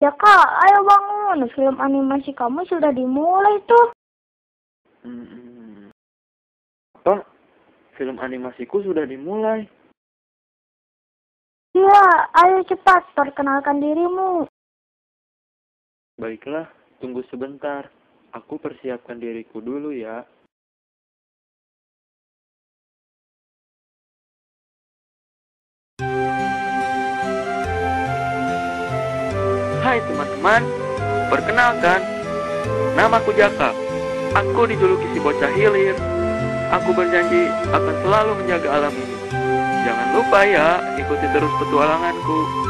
Ya kak, ayo bangun. Film animasi kamu sudah dimulai tuh. Apa? Film animasiku sudah dimulai. Iya, ayo cepat perkenalkan dirimu. Baiklah, tunggu sebentar. Aku persiapkan diriku dulu ya. Hai teman-teman, perkenalkan, namaku Jaka. Aku dijuluki si bocah hilir. Aku berjanji akan selalu menjaga alam ini. Jangan lupa ya, ikuti terus petualanganku.